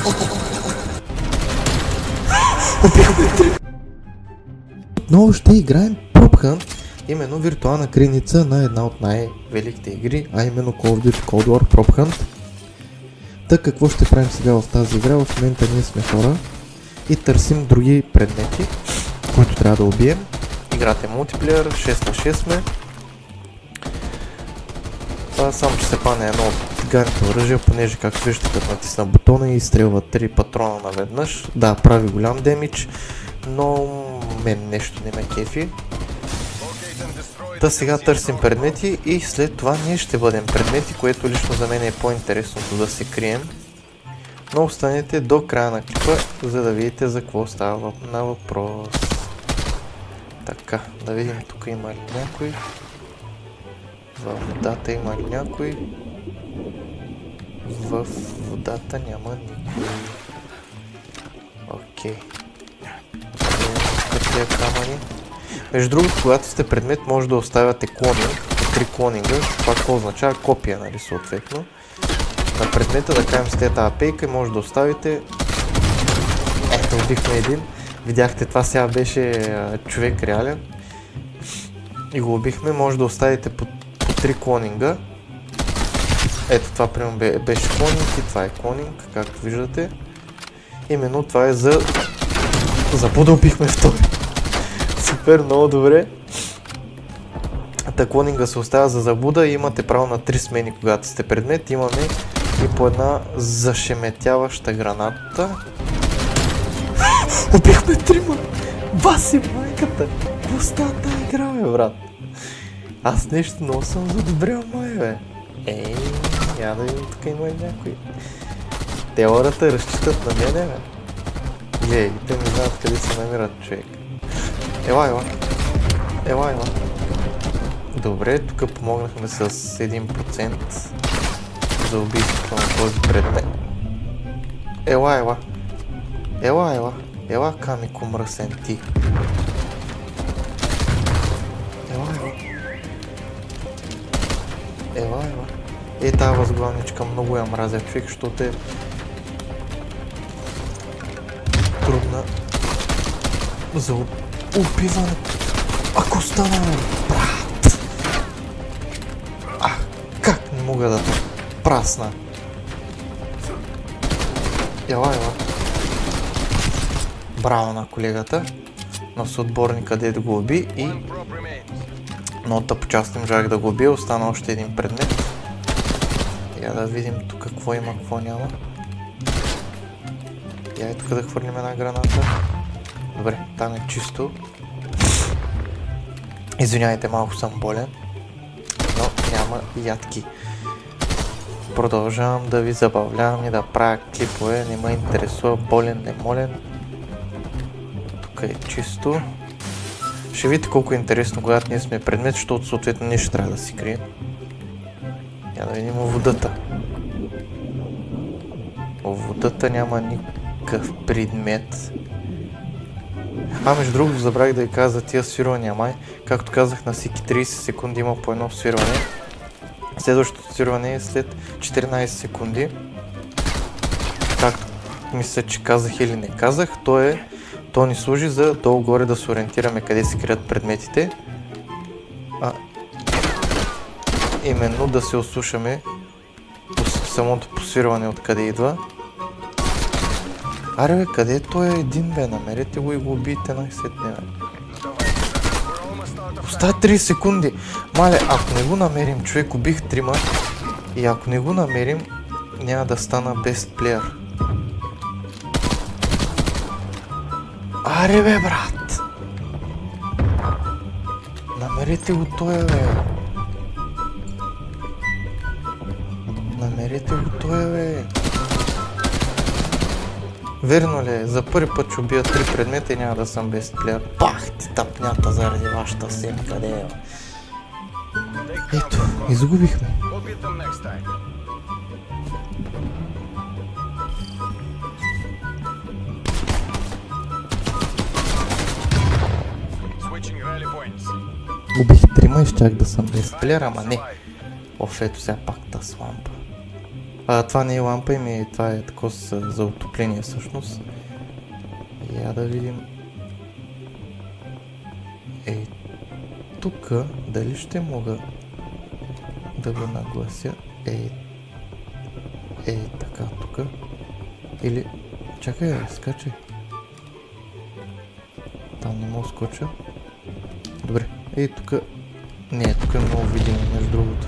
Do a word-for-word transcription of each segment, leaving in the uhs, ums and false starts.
Отново ще играем Prop Hunt, именно виртуална криница на една от най-великите игри, а именно Call of Duty Cold War Prop Hunt. Та какво ще правим сега в тази игра? В момента ние сме хора и търсим други предмети, които трябва да убием. Играта е мултиплеер, шест на шест сме. Това само че се пане едно от гарните оръжия, понеже както виждате като натисна бутона и изстрелва три патрона наведнъж. Да, прави голям демидж, но мен нещо не ме кефи. Та сега търсим предмети и след това ние ще бъдем предмети, което лично за мен е по-интересното да се крием. Но останете до края на клипа, за да видите за какво става на въпрос. Така, да видим тук има ли някой. Във водата има ли някой? В водата няма никой. Окей. Такива камъни. Между другото, когато сте предмет, може да оставяте клонинг, три клонинга, това какво означава копия, нали, съответно. На предмета, да кажем с тези апейка, може да оставите. Ето, убихме един. Видяхте, това сега беше а, човек реален. И го убихме, може да оставите по, по три клонинга. Ето, това примерно беше клонинг и това е клонинг, както виждате. Именно това е за... Забуда убихме втори. Супер, много добре. Та клонинга се оставя за забуда и имате право на три смени, когато сте предмет. Имаме и по една зашеметяваща граната. Убихме трима! Баси майката! Какво става тази игра, бе, брат? Аз нещо много съм задобрял, май, бе. Ей, я да видим, тук има някой. Те хората разчитат на мене, бе. Гледай, те не знаят къде се намират, човек. Ела, ела. Ела, ела. Добре, тук помогнахме с един процент за убийството на този предмет. Ела, ела. Ела, ела. Ела, камико мръсен ти. Ела, ела. Ела, ела. Е, тази възглавничка много я мразя, човек, защото е трудна за убиване. Ако стана, брат! А, как не мога да прасна? Ела, ела. Браво на колегата, на съотборника, дето го уби и много тъпо част не можах да го убия, остана още един предмет. Я да видим тук какво има, какво няма. Я и тук да хвърлим една граната. Добре, там е чисто. Извинявайте, малко съм болен, но няма ядки. Продължавам да ви забавлявам и да правя клипове, не ме интересува болен, не молен. Тук е чисто. Ще видите колко е интересно, когато ние сме предмет, защото съответно ние ще трябва да си крием. Я да видим водата. В водата няма никакъв предмет. А, между другото, забравих да ви кажа за тия свирвания, май. Както казах, на всеки трийсет секунди има по едно свирване. Следващото свирване е след четиринайсет секунди. Както мисля, че казах или не казах, то е... То ни служи за долу-горе да се ориентираме къде се крият предметите. А именно да се ослушаме по самото посвирване откъде идва. Аре бе, къде е той един, бе? Намерете го и го убийте най-сетне, бе. Остава трийсет секунди. Мале, ако не го намерим, човек, убих трима. И ако не го намерим, няма да стана best player. Аре бе, брат! Намерете го той, бе! Намерете го той, бе! Верно ли е? За първи път ще убия три предмета и няма да съм best player. Пах ти тъпнята заради вашата сем, къде е? Ето, изгубихме. Убих трима и щях да съм best player, ама не. Оф, ето сега пак та слампа. А, това не е лампа, ими това е такова за отопление всъщност. Я да видим. Ей, тук дали ще мога да го наглася? Ей, ей, така, тук. Или, чакай, скачай. Там не мога скоча. Добре, ей, тук. Не, тук е много видимо, между другото.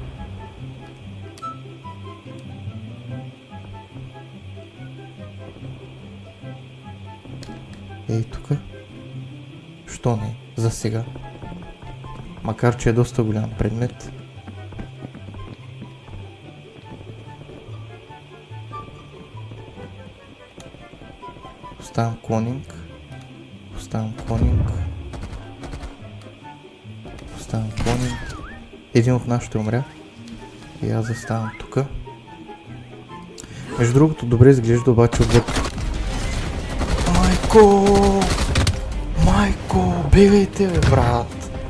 Ей, тук. Що не? За сега. Макар, че е доста голям предмет. Оставям клонинг. Оставям клонинг. Оставям клонинг. Един от нас ще умря. И аз заставам тук. Между другото, добре изглежда обаче отвъд. Майко! Майко! Бегайте, бе, брат!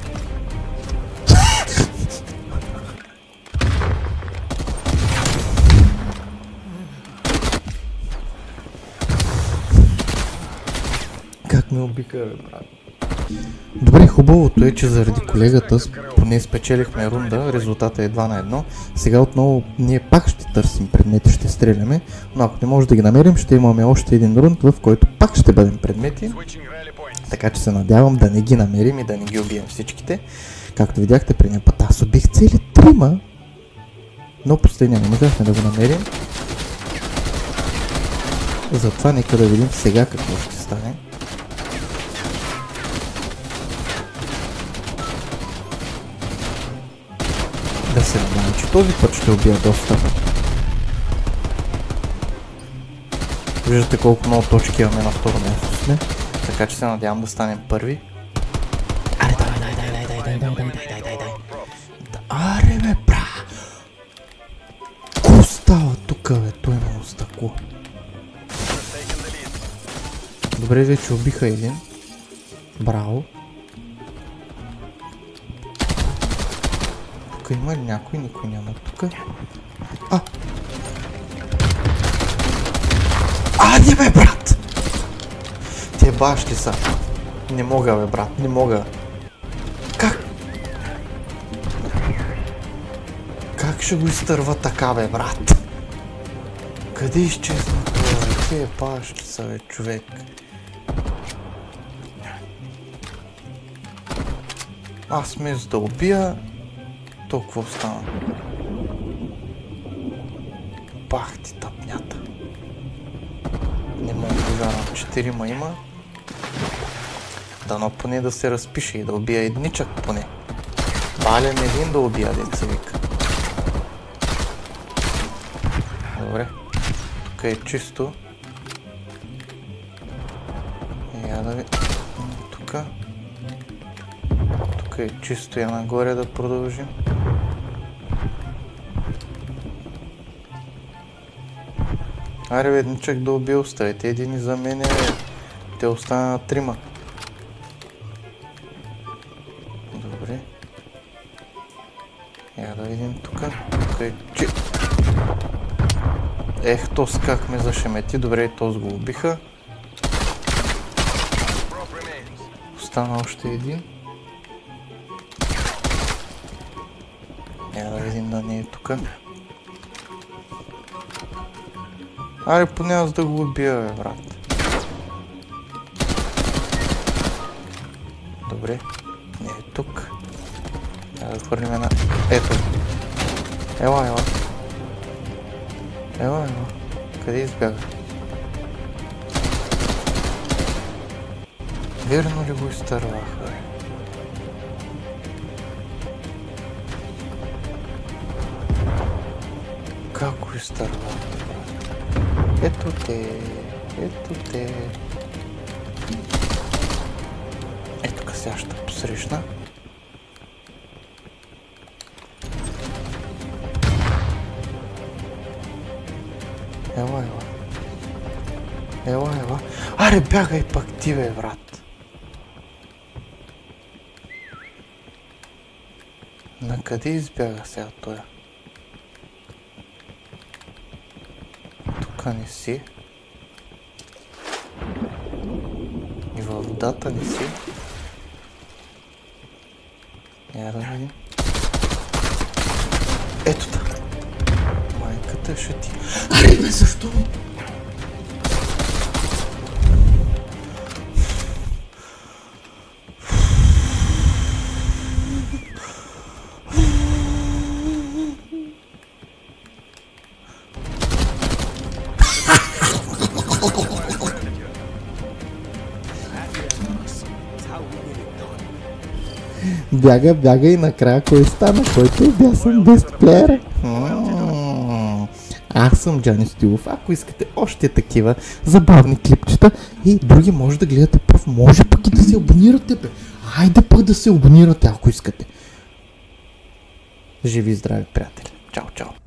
Как ме убиха, бе, брат? Добре, хубавото е, че заради колегата поне спечелихме рунда, резултата е два на едно. Сега отново ние пак ще търсим предмети, ще стреляме, но ако не може да ги намерим, ще имаме още един рунд, в който пак ще бъдем предмети. Така че се надявам да не ги намерим и да не ги убием всичките. Както видяхте преди път, аз убих цели трима, но последния не можахме да го намерим. Затова нека да видим сега какво ще стане. Да се надявам, че този път ще убия доста. Виждате колко много точки имаме на второ място сме. Така че се надявам да станем първи. Аре, давай, дай, дай, дай, дай, дай, дай, дай, дай, дай, дай. Аре, бе, бра! Ко става тук, бе? Той много стъкло. Добре, вече убиха един. Браво. Тук има ли някой? Никой няма тук. А! Ади, бе, брат! Те бащи са. Не мога, бе, брат, не мога. Как? Как ще го изтърва така, бе, брат? Къде изчезна това, бе? Те бащи са, бе, човек. Аз мисля да убия. Толкова стана. Бах ти тъпнята. Не мога да вярвам. Четирима има. Дано поне да се разпише и да убия едничък поне. Бален един да убия, деца вика. Добре. Тук е чисто. Я да ви... Тук. Тук е чисто, я нагоре да продължим. Аре, бе, едничък да убия, оставите един и за мене. Те остана трима. Добре. Я да видим тук. Тук е чи... Ех, тос как ме зашемети. Добре, тос го убиха. Остана още един. Я да видим да не е тук. Аре, поне аз да го убия, бе, брат. Добре, не е тук. Трябва да хвърлим една... Ето. Ела, ела. Ела, ела. Къде избяга? Верно ли го изтървах, бе? Как го изтървах? Ето те, ето те. Ето тук сега ще посрещна. Ела, ела. Ела, ела. Аре, бягай пак ти, бе, брат. На къде избяга сега той? тук не си. И във водата не си. Я да видим. Ето да. Майката ще ти... Аре бе, защо? Бяга, бяга и накрая кой стана, който бя съм best player. Аз съм Джани Стилов. Ако искате още такива забавни клипчета и други може да гледате пръв, може пък и да се абонирате, бе. Айде пък да се абонирате, ако искате. Живи и здрави, приятели. Чао, чао.